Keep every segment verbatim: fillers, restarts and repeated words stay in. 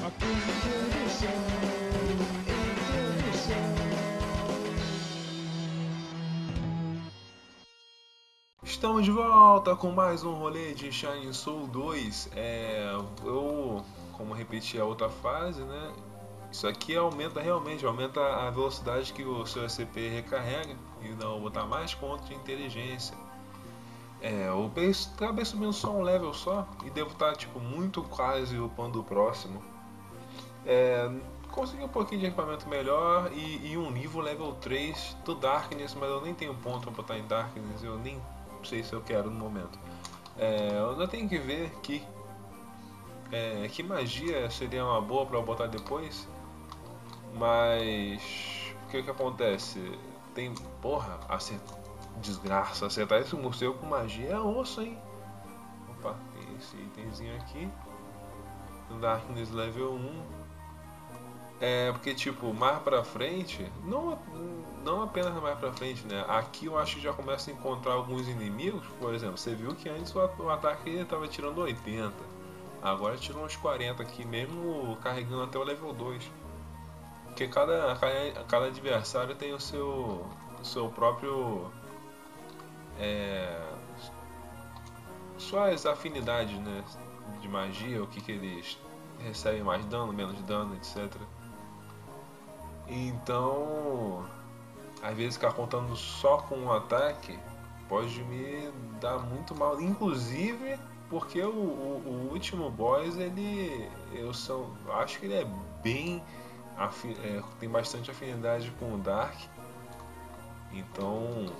Estamos de volta com mais um rolê de Shining Soul dois. É, eu, como repeti a outra fase, né? Isso aqui aumenta realmente, aumenta a velocidade que o seu S C P recarrega e dá vou botar mais pontos de inteligência. É, eu acabei subindo só um level só e devo estar tipo muito quase upando o próximo. É, consegui um pouquinho de equipamento melhor e, e um nível level três do Darkness, mas eu nem tenho ponto para botar em Darkness, eu nem sei se eu quero no momento. É, eu ainda tenho que ver que, é, que magia seria uma boa para eu botar depois, mas o que que acontece? Tem, porra, acert... desgraça, acertar esse morcego com magia é osso, hein? Opa, tem esse itemzinho aqui, Darkness level um. É, porque tipo, mais pra frente, não, não apenas mais pra frente, né? Aqui eu acho que já começa a encontrar alguns inimigos, por exemplo, você viu que antes o, o ataque ele tava tirando oitenta, agora tirou uns quarenta aqui, mesmo carregando até o level dois. Porque cada, cada, cada adversário tem o seu, o seu próprio. É, suas afinidades, né? De magia, o que, que eles recebem mais dano, menos dano, etcétera. Então, às vezes ficar contando só com um ataque pode me dar muito mal. Inclusive porque o, o, o último boss, ele. Eu sou, acho que ele é bem. É, tem bastante afinidade com o Dark. Então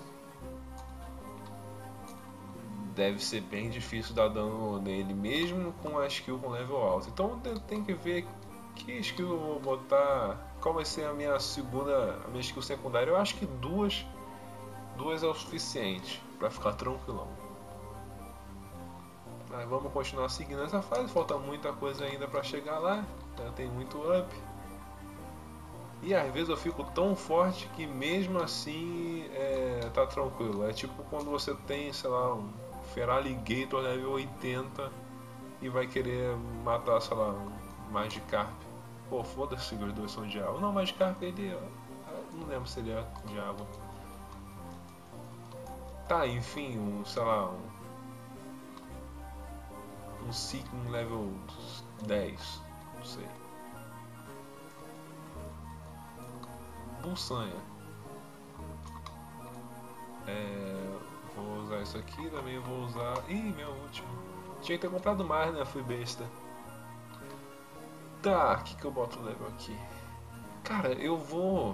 deve ser bem difícil dar dano nele, mesmo com a skill com level alto. Então tem que ver que skill eu vou botar. Qual vai ser a minha segunda. A minha skill secundária? Eu acho que duas. Duas é o suficiente para ficar tranquilão. Mas vamos continuar seguindo essa fase. Falta muita coisa ainda para chegar lá. Já tem muito up. E às vezes eu fico tão forte que mesmo assim é, tá tranquilo. É tipo quando você tem, sei lá, um Feraligator level oitenta e vai querer matar, sei lá, um Magikarp. Pô, foda-se que os dois são de água. Não, Magikarp ele. Não lembro se ele é de água. Tá, enfim, um, sei lá, um. Um Seeking level dez. Não sei. Bulsanha. É, vou usar isso aqui, também vou usar. Ih, meu último. Tinha que ter comprado mais, né? Fui besta. Tá, o que, que eu boto o level aqui? Cara, eu vou.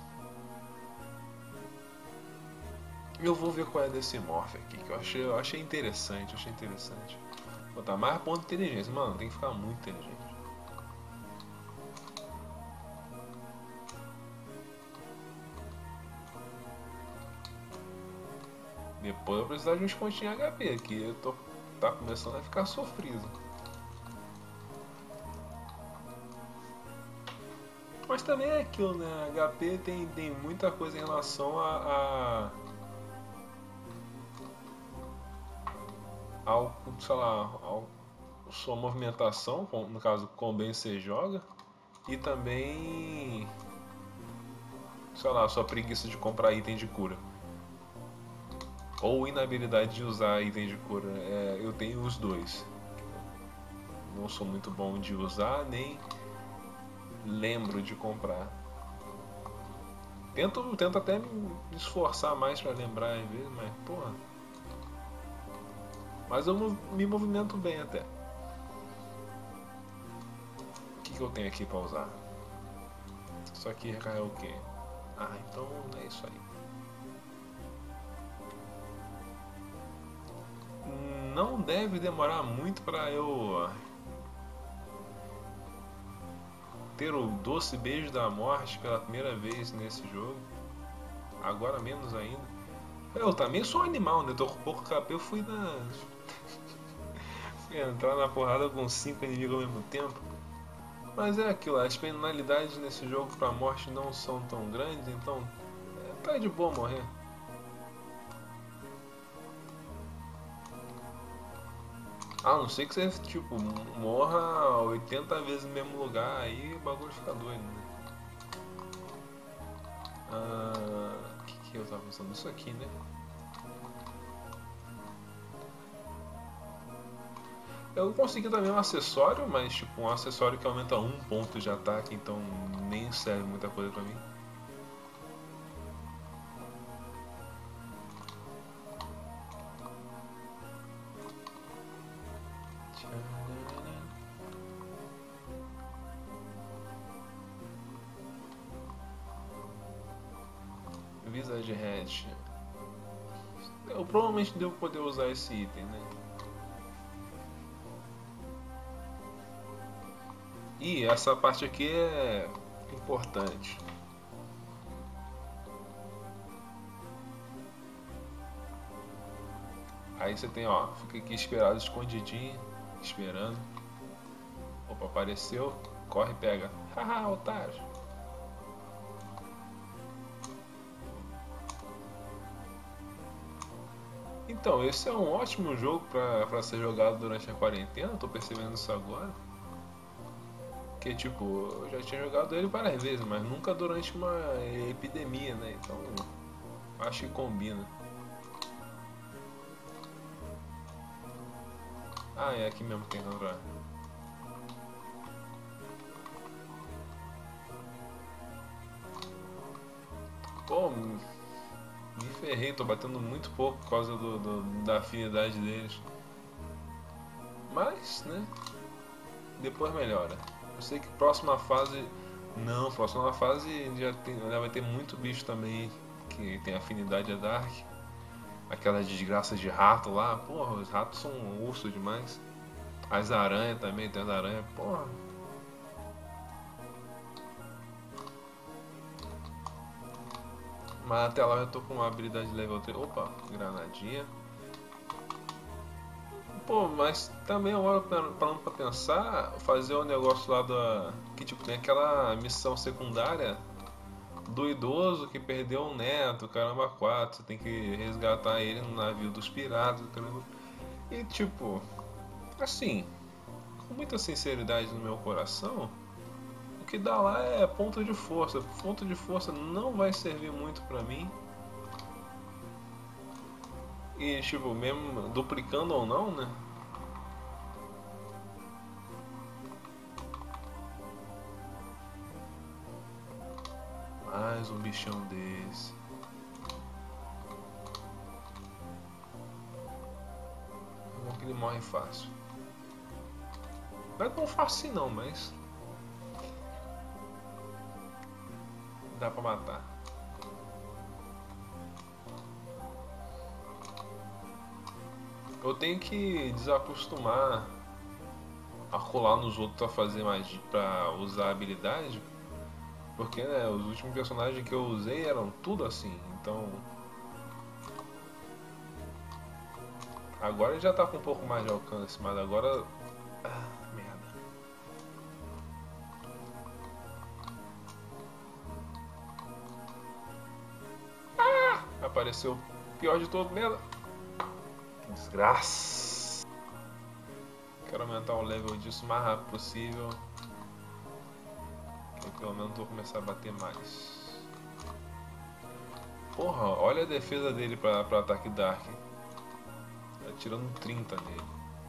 Eu vou ver qual é desse morph aqui, que eu achei, eu achei interessante, eu achei interessante. Vou botar mais ponto de inteligência, mano, tem que ficar muito inteligente. Depois eu vou precisar de uns pontinhos H P aqui, eu tô tá começando a ficar sofrido. Mas também é aquilo, né? H P tem, tem muita coisa em relação a, a ao, sei lá, ao, sua movimentação, no caso, como bem você joga, e também, sei lá, sua preguiça de comprar item de cura. Ou inabilidade de usar item de cura. É, eu tenho os dois. Não sou muito bom de usar, nem lembro de comprar. Tento, tento até me esforçar mais pra lembrar às vezes, mas porra. Mas eu me movimento bem até. O que, que eu tenho aqui pra usar? Isso aqui recarrega o quê? Ah, então é isso aí. Não deve demorar muito pra eu ter o doce beijo da morte pela primeira vez nesse jogo. Agora menos ainda. Eu também sou um animal, né? Tô com pouco K P, eu fui na. fui entrar na porrada com cinco inimigos ao mesmo tempo. Mas é aquilo, as penalidades nesse jogo pra morte não são tão grandes, então é, tá de boa morrer. A não ser que você, tipo, morra oitenta vezes no mesmo lugar, aí o bagulho fica doido, né? Ah, o que, que eu tava pensando? Isso aqui, né? Eu consegui também um acessório, mas tipo, um acessório que aumenta um ponto de ataque, então nem serve muita coisa pra mim. Visage Hatch. Eu provavelmente devo poder usar esse item, né? E essa parte aqui é importante. Aí você tem, ó, fica aqui esperado escondidinho, esperando. Opa, apareceu, corre e pega. Haha, otário. Então, esse é um ótimo jogo pra, pra ser jogado durante a quarentena, tô percebendo isso agora. Que tipo, eu já tinha jogado ele várias vezes, mas nunca durante uma epidemia, né? Então, acho que combina. Ah, é aqui mesmo que tem que entrar. Pô, me ferrei, tô batendo muito pouco por causa do, do, da afinidade deles. Mas, né? Depois melhora. Eu sei que próxima fase. Não, próxima fase já, tem, já vai ter muito bicho também que tem afinidade a Dark. Aquelas desgraças de rato lá, porra, os ratos são um urso demais. As aranhas também, tem as aranhas, porra. Mas até lá eu tô com uma habilidade level três. Opa, granadinha. Pô, mas também agora parando pra pensar, fazer o negócio lá da. Que tipo, tem aquela missão secundária do idoso que perdeu um neto, caramba, quatro. Você tem que resgatar ele no navio dos piratas, caramba. E tipo, assim, com muita sinceridade no meu coração, o que dá lá é ponto de força. Ponto de força não vai servir muito pra mim. E tipo, mesmo duplicando ou não, né? Mais um bichão desse. É bom que ele morre fácil. Não é tão fácil não, mas dá pra matar. Eu tenho que desacostumar a rolar nos outros a fazer magia, pra usar habilidade. Porque né, os últimos personagens que eu usei eram tudo assim. Então agora ele já tá com um pouco mais de alcance, mas agora. Ah, merda. Ah! Apareceu o pior de todo, merda. Desgraça. Quero aumentar o level disso o mais rápido possível. Que pelo menos vou começar a bater mais. Porra, olha a defesa dele pra, pra ataque Dark. Tá tirando trinta nele.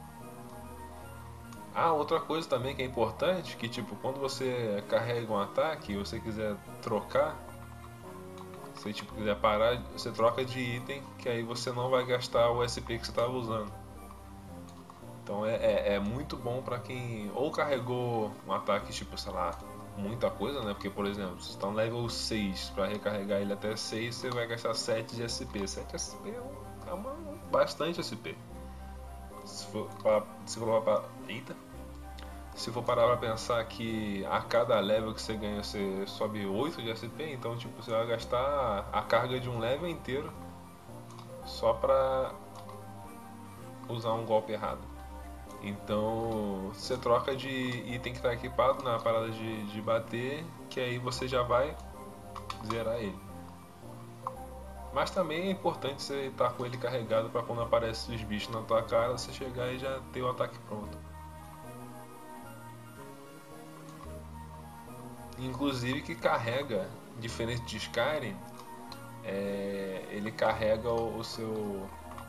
Ah, outra coisa também que é importante, que tipo, quando você carrega um ataque e você quiser trocar, se tipo, quiser parar, você troca de item, que aí você não vai gastar o S P que você estava usando. Então é, é, é muito bom pra quem ou carregou um ataque tipo, sei lá, muita coisa, né? Porque, por exemplo, se está no level seis, para recarregar ele até seis, você vai gastar sete de S P. sete S P é, um, é uma, bastante S P. Se for para se for pra, eita. Se for parar pra pensar que a cada level que você ganha você sobe oito de S P, então tipo, você vai gastar a carga de um level inteiro só pra usar um golpe errado. Então você troca de item que está equipado na parada de, de bater, que aí você já vai zerar ele. Mas também é importante você estar com ele carregado para quando aparecem os bichos na tua cara, você chegar e já ter o ataque pronto. Inclusive que carrega, diferente de Skyrim, é, ele carrega o, o seu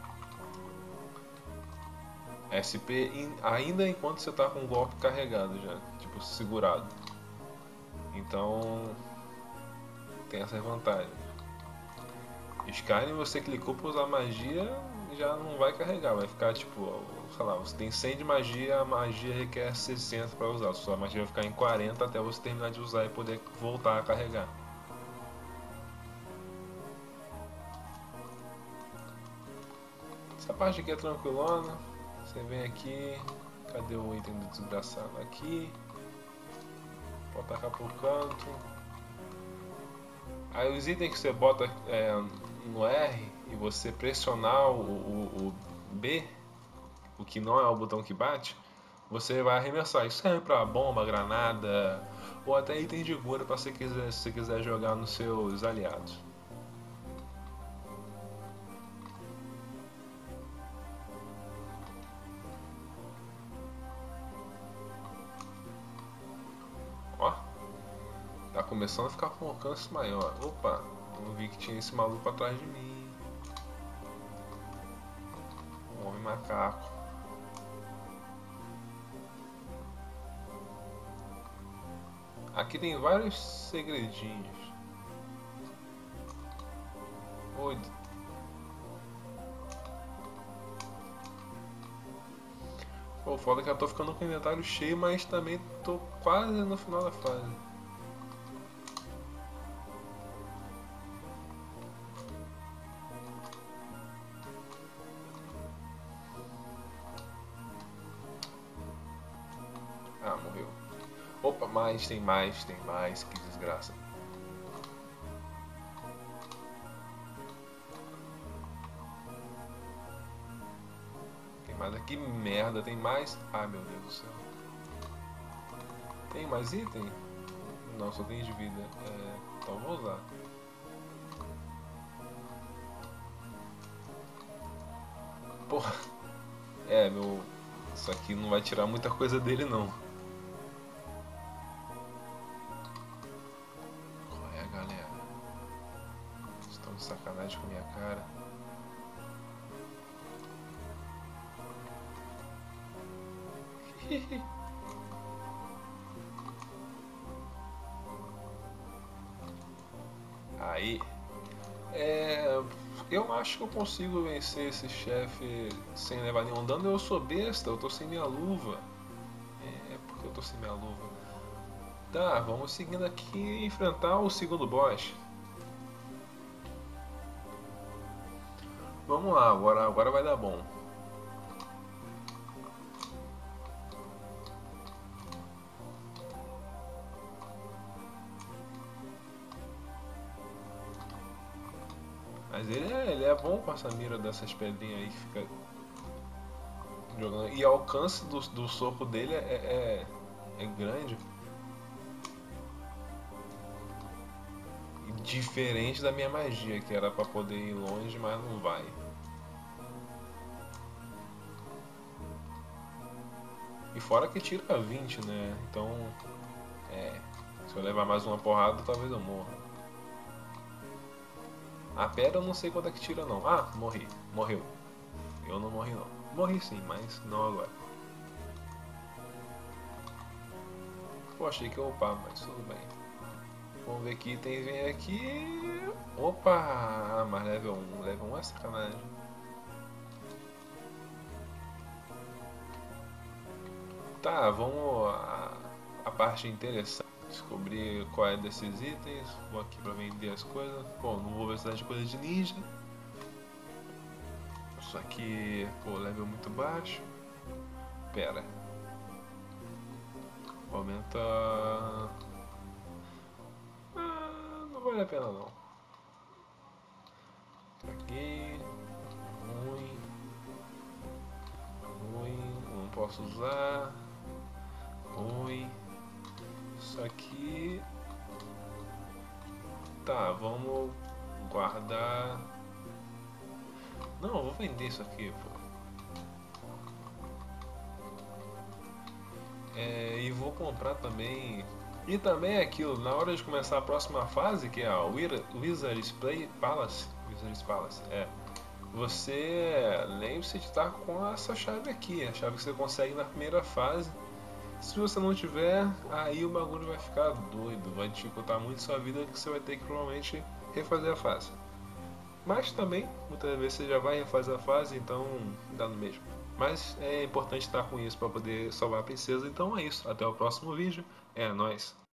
S P in, ainda enquanto você está com o golpe carregado já, tipo segurado. Então tem essa vantagem. Skyrim você clicou para usar magia, já não vai carregar, vai ficar tipo, sei lá, você tem cem de magia, a magia requer sessenta para usar, sua magia vai ficar em quarenta até você terminar de usar e poder voltar a carregar. Essa parte aqui é tranquilona, você vem aqui, cadê o item do desgraçado aqui, pode tacar pro canto. Aí os itens que você bota é, no R e você pressionar o, o, o B, o que não é o botão que bate, você vai arremessar. Isso serve para bomba, granada ou até itens de cura para se quiser, se você quiser jogar nos seus aliados. Ó, tá começando a ficar com um alcance maior. Opa, não vi que tinha esse maluco atrás de mim. Um homem macaco. Aqui tem vários segredinhos. Oi. Pô, foda que eu tô ficando com o inventário cheio, mas também tô quase no final da fase. Ah, morreu. Opa, mais, tem mais, tem mais, que desgraça. Tem mais aqui, merda, tem mais. Ai meu Deus do céu. Tem mais item? Não, só tem de vida. É, então vou usar. Porra. É, meu. Isso aqui não vai tirar muita coisa dele não. Qual é, galera? Estão de sacanagem com a minha cara. Aí. É. Eu acho que eu consigo vencer esse chefe sem levar nenhum dano. Eu sou besta, eu tô sem minha luva. É, porque eu tô sem minha luva. Tá, vamos seguindo aqui e enfrentar o segundo boss. Vamos lá, agora, agora vai dar bom. Mas ele é, ele é bom com essa mira dessas pedrinhas aí que fica jogando. E o alcance do, do soco dele é, é, é grande. Diferente da minha magia, que era pra poder ir longe, mas não vai. E fora que tira vinte, né? Então, é. Se eu levar mais uma porrada, talvez eu morra. A pedra eu não sei quanto é que tira, não. Ah, morri. Morreu. Eu não morri, não. Morri sim, mas não agora. Pô, achei que eu upar, mas tudo bem. Vamos ver que itens vem aqui. Opa! Mas level um. Level um é sacanagem. Tá, vamos a, a parte interessante. Descobrir qual é desses itens. Vou aqui pra vender as coisas. Bom, não vou precisar de coisa de ninja. Isso aqui, pô, level muito baixo. Pera. Aumenta. Ah, não vale a pena não. Aqui. Ruim. Ruim. Não posso usar. Ruim. Isso aqui. Tá, vamos guardar. Não, eu vou vender isso aqui, pô. É, e vou comprar também. E também é aquilo, na hora de começar a próxima fase, que é a Wizard- Wizard's Play Palace, Wizard's Palace, é. Você lembre-se de estar com essa chave aqui, a chave que você consegue na primeira fase. Se você não tiver, aí o bagulho vai ficar doido, vai dificultar muito sua vida, que você vai ter que provavelmente refazer a fase. Mas também, muitas vezes você já vai refazer a fase, então dá no mesmo. Mas é importante estar com isso para poder salvar a princesa. Então é isso. Até o próximo vídeo. É nóis.